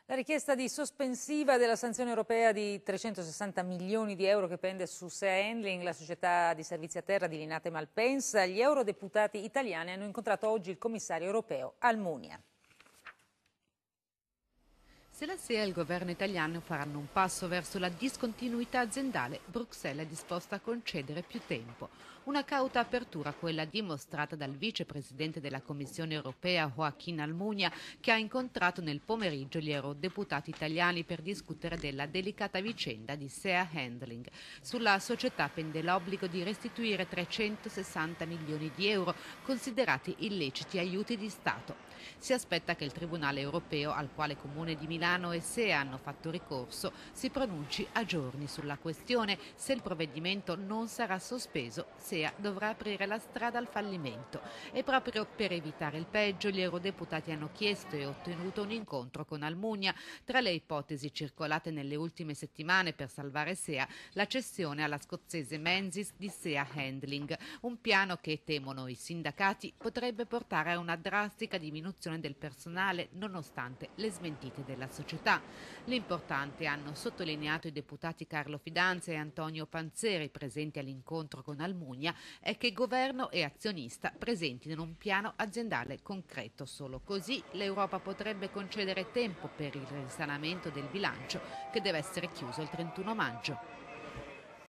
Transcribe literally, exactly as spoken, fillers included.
La richiesta di sospensiva della sanzione europea di trecentosessanta milioni di euro che pende su Sea Handling, la società di servizi a terra di Linate Malpensa, gli eurodeputati italiani hanno incontrato oggi il commissario europeo Almunia. Se la S E A e il governo italiano faranno un passo verso la discontinuità aziendale, Bruxelles è disposta a concedere più tempo. Una cauta apertura, quella dimostrata dal vicepresidente della Commissione europea Joaquín Almunia, che ha incontrato nel pomeriggio gli eurodeputati italiani per discutere della delicata vicenda di Sea Handling. Sulla società pende l'obbligo di restituire trecentosessanta milioni di euro, considerati illeciti aiuti di Stato. Si aspetta che il Tribunale europeo, al quale Comune di Milano e S E A hanno fatto ricorso, si pronunci a giorni sulla questione. Se il provvedimento non sarà sospeso, S E A dovrà aprire la strada al fallimento. E proprio per evitare il peggio, gli eurodeputati hanno chiesto e ottenuto un incontro con Almunia. Tra le ipotesi circolate nelle ultime settimane per salvare S E A, la cessione alla scozzese Menzies di Sea Handling, un piano che, temono i sindacati, potrebbe portare a una drastica diminuzione del personale nonostante le smentite della società. L'importante, hanno sottolineato i deputati Carlo Fidanza e Antonio Panzeri presenti all'incontro con Almunia, è che governo e azionista presentino un piano aziendale concreto. Solo così l'Europa potrebbe concedere tempo per il risanamento del bilancio, che deve essere chiuso il trentuno maggio.